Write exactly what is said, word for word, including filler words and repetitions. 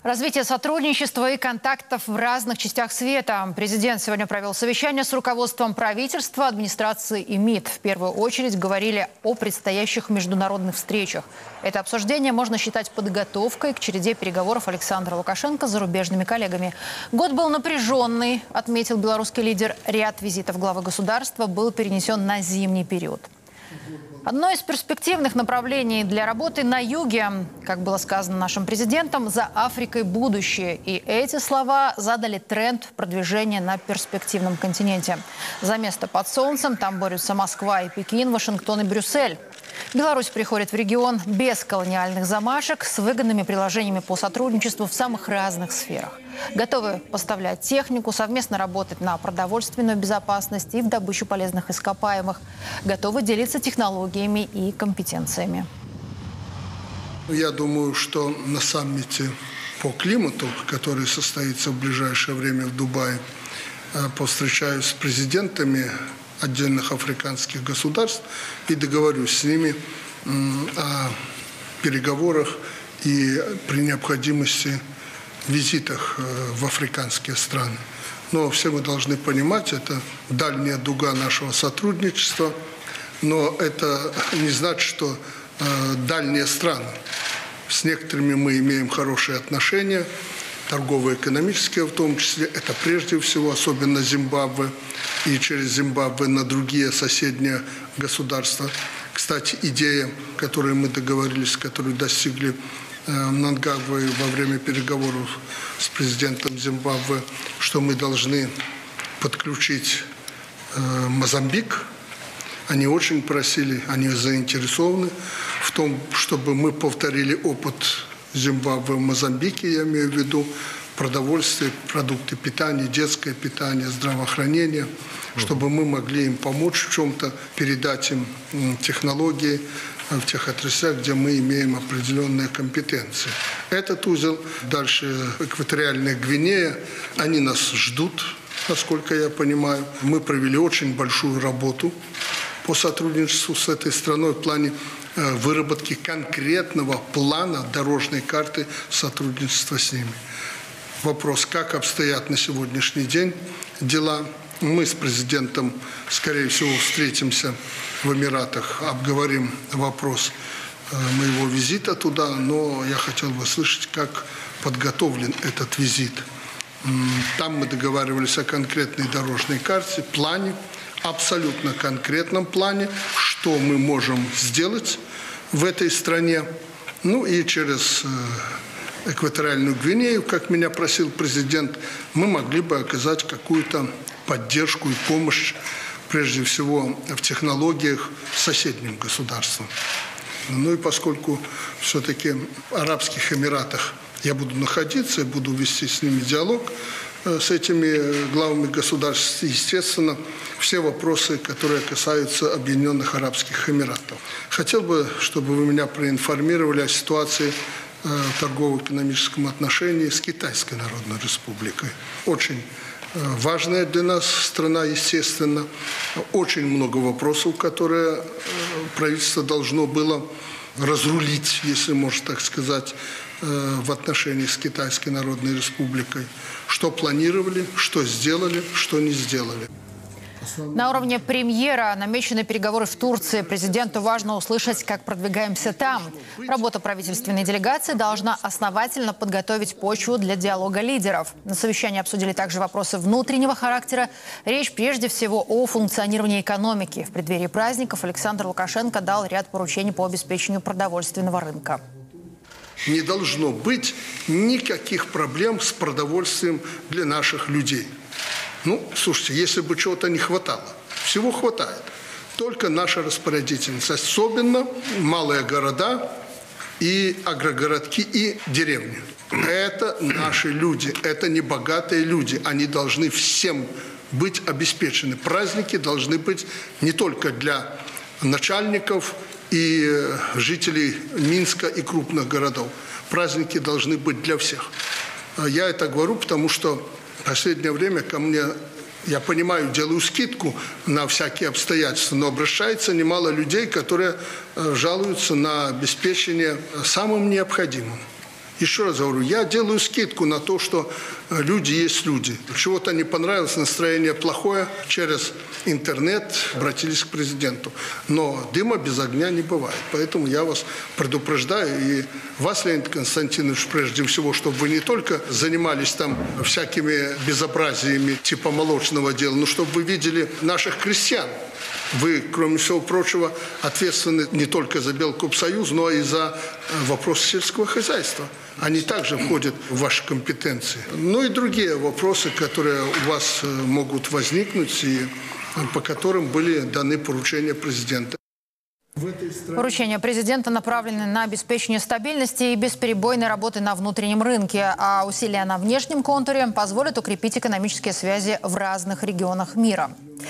Развитие сотрудничества и контактов в разных частях света. Президент сегодня провел совещание с руководством правительства, администрации и МИД. В первую очередь говорили о предстоящих международных встречах. Это обсуждение можно считать подготовкой к череде переговоров Александра Лукашенко с зарубежными коллегами. Год был напряженный, отметил белорусский лидер. Ряд визитов главы государства был перенесен на зимний период. Одно из перспективных направлений для работы на юге, как было сказано нашим президентом, за Африкой будущее. И эти слова задали тренд продвижения на перспективном континенте. За место под солнцем там борются Москва и Пекин, Вашингтон и Брюссель. Беларусь приходит в регион без колониальных замашек, с выгодными приложениями по сотрудничеству в самых разных сферах. Готовы поставлять технику, совместно работать на продовольственную безопасность и в добычу полезных ископаемых. Готовы делиться технологиями и компетенциями. Я думаю, что на саммите по климату, который состоится в ближайшее время в Дубае, повстречаюсь с президентами отдельных африканских государств и договорюсь с ними о переговорах и при необходимости визитах в африканские страны. Но все мы должны понимать, это дальняя дуга нашего сотрудничества, но это не значит, что дальние страны. С некоторыми мы имеем хорошие отношения, торгово-экономические в том числе, это прежде всего, особенно Зимбабве, и через Зимбабве на другие соседние государства. Кстати, идея, которую мы договорились, которую достигли в Мнангагве во время переговоров с президентом Зимбабве, что мы должны подключить Мозамбик. Они очень просили, они заинтересованы в том, чтобы мы повторили опыт Зимбабве в Мозамбике, я имею в виду продовольствие, продукты питания, детское питание, здравоохранение, чтобы мы могли им помочь в чем-то, передать им технологии в тех отраслях, где мы имеем определенные компетенции. Этот узел, дальше экваториальная Гвинея, они нас ждут, насколько я понимаю. Мы провели очень большую работу по сотрудничеству с этой страной в плане выработки конкретного плана дорожной карты сотрудничества с ними. Вопрос, как обстоят на сегодняшний день дела. Мы с президентом, скорее всего, встретимся в Эмиратах, обговорим вопрос моего визита туда, но я хотел бы слышать, как подготовлен этот визит. Там мы договаривались о конкретной дорожной карте, плане, абсолютно конкретном плане, что мы можем сделать в этой стране. Ну и через экваториальную Гвинею, как меня просил президент, мы могли бы оказать какую-то поддержку и помощь, прежде всего, в технологиях соседним государствам. Ну и поскольку все-таки в Арабских Эмиратах я буду находиться, я буду вести с ними диалог, с этими главами государств, естественно, все вопросы, которые касаются Объединенных Арабских Эмиратов. Хотел бы, чтобы вы меня проинформировали о ситуации в торгово-экономическом отношении с Китайской Народной Республикой. Очень важная для нас страна, естественно. Очень много вопросов, которые правительство должно было разрулить, если можно так сказать, в отношении с Китайской Народной Республикой. Что планировали, что сделали, что не сделали. На уровне премьера намечены переговоры в Турции. Президенту важно услышать, как продвигаемся там. Работа правительственной делегации должна основательно подготовить почву для диалога лидеров. На совещании обсудили также вопросы внутреннего характера. Речь прежде всего о функционировании экономики. В преддверии праздников Александр Лукашенко дал ряд поручений по обеспечению продовольственного рынка. Не должно быть никаких проблем с продовольствием для наших людей. Ну, слушайте, если бы чего-то не хватало, всего хватает. Только наша распорядительность, особенно малые города и агрогородки и деревни. Это наши люди, это не богатые люди. Они должны всем быть обеспечены. Праздники должны быть не только для начальников и жителей Минска и крупных городов. Праздники должны быть для всех. Я это говорю, потому что в последнее время ко мне, я понимаю, делаю скидку на всякие обстоятельства, но обращается немало людей, которые жалуются на обеспечение самым необходимым. Еще раз говорю, я делаю скидку на то, что люди есть люди. Чего-то не понравилось, настроение плохое, через интернет обратились к президенту. Но дыма без огня не бывает. Поэтому я вас предупреждаю, и вас, Леонид Константинович, прежде всего, чтобы вы не только занимались там всякими безобразиями типа молочного дела, но чтобы вы видели наших крестьян. Вы, кроме всего прочего, ответственны не только за Белкомсоюз, но и за вопросы сельского хозяйства. Они также входят в ваши компетенции. Ну и другие вопросы, которые у вас могут возникнуть и по которым были даны поручения президента. Поручения президента направлены на обеспечение стабильности и бесперебойной работы на внутреннем рынке, а усилия на внешнем контуре позволят укрепить экономические связи в разных регионах мира.